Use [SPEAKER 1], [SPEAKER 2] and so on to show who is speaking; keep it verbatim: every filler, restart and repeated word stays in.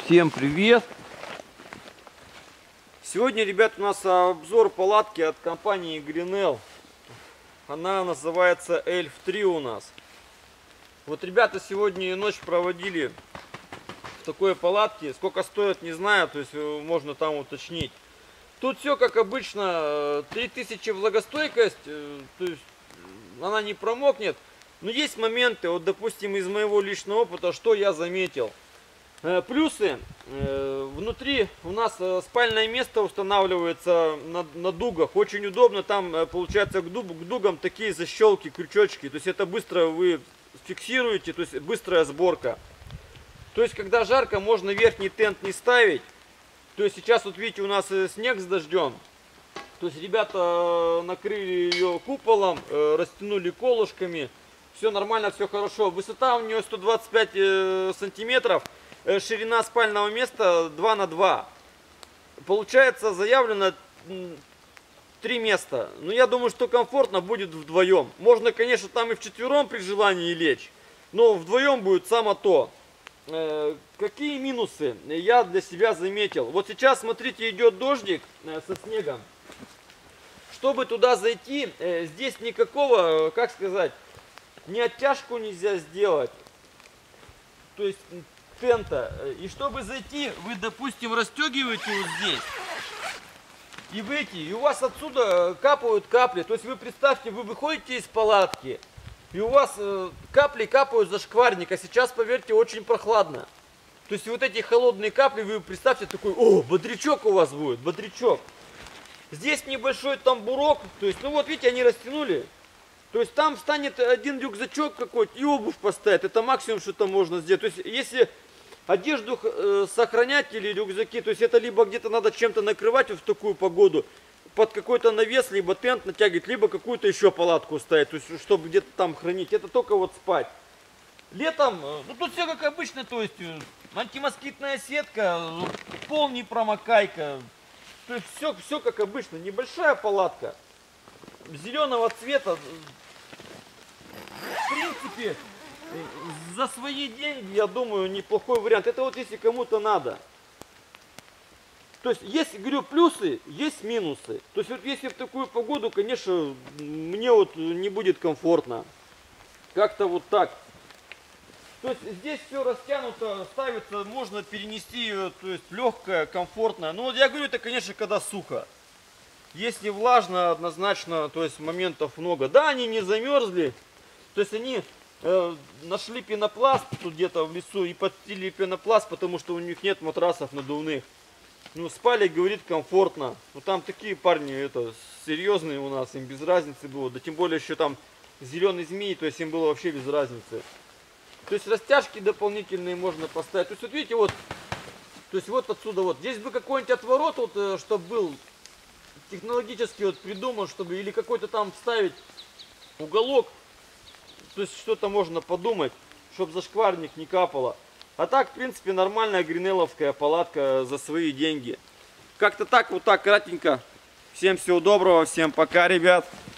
[SPEAKER 1] Всем привет! Сегодня, ребят, у нас обзор палатки от компании Гринел. Она называется Эльф три у нас. Вот ребята сегодня ночь проводили в такой палатке. Сколько стоит, не знаю, то есть можно там уточнить. Тут все как обычно, три тысячи влагостойкость, то есть она не промокнет. Но есть моменты, вот допустим из моего личного опыта, что я заметил. Плюсы. Внутри у нас спальное место устанавливается на, на дугах. Очень удобно. Там получается к, дуб, к дугам такие защелки, крючочки. То есть это быстро вы фиксируете, то есть быстрая сборка. То есть когда жарко, можно верхний тент не ставить. То есть сейчас вот видите, у нас снег с дождем. То есть ребята накрыли ее куполом, растянули колышками. Все нормально, все хорошо. Высота у нее сто двадцать пять сантиметров. Ширина спального места два на два. Получается заявлено три места. Но я думаю, что комфортно будет вдвоем. Можно, конечно, там и вчетвером при желании лечь. Но вдвоем будет само то. Какие минусы я для себя заметил? Вот сейчас, смотрите, идет дождик со снегом. Чтобы туда зайти, здесь никакого, как сказать, ни оттяжку нельзя сделать. То есть тента. И чтобы зайти, вы, допустим, расстегиваете вот здесь и выйти, и у вас отсюда капают капли. То есть вы представьте, вы выходите из палатки, и у вас капли капают за шкварник, а сейчас, поверьте, очень прохладно. То есть вот эти холодные капли, вы представьте, такой, о, бодрячок у вас будет, бодрячок. Здесь небольшой тамбурок, то есть, ну вот видите, они растянули. То есть там встанет один рюкзачок какой-то и обувь поставить. Это максимум, что там можно сделать. То есть если одежду э, сохранять или рюкзаки, то есть это либо где-то надо чем-то накрывать в такую погоду, под какой-то навес, либо тент натягивать, либо какую-то еще палатку ставить, то есть чтобы где-то там хранить. Это только вот спать. Летом, ну тут все как обычно, то есть антимоскитная сетка, пол не промокайка. То есть все, все как обычно. Небольшая палатка зеленого цвета. В принципе, за свои деньги, я думаю, неплохой вариант. Это вот если кому-то надо. То есть есть, говорю, плюсы, есть минусы. То есть вот если в такую погоду, конечно, мне вот не будет комфортно. Как-то вот так. То есть здесь все растянуто, ставится, можно перенести ее, то есть легкое, комфортное. Но вот я говорю, это, конечно, когда сухо. Если влажно, однозначно, то есть моментов много. Да, они не замерзли. То есть они э, нашли пенопласт тут где-то в лесу и подстелили пенопласт, потому что у них нет матрасов надувных. Ну, спали, говорит, комфортно. Ну, там такие парни, это, серьезные у нас, им без разницы было. Да тем более еще там зеленый змей, то есть им было вообще без разницы. То есть растяжки дополнительные можно поставить. То есть вот видите, вот, то есть вот отсюда вот. Здесь бы какой-нибудь отворот, вот, чтобы был технологически вот придуман, чтобы или какой-то там вставить уголок. То есть что-то можно подумать, чтобы зашкварник не капало. А так, в принципе, нормальная гринеловская палатка за свои деньги. Как-то так, вот так, кратенько. Всем всего доброго, всем пока, ребят.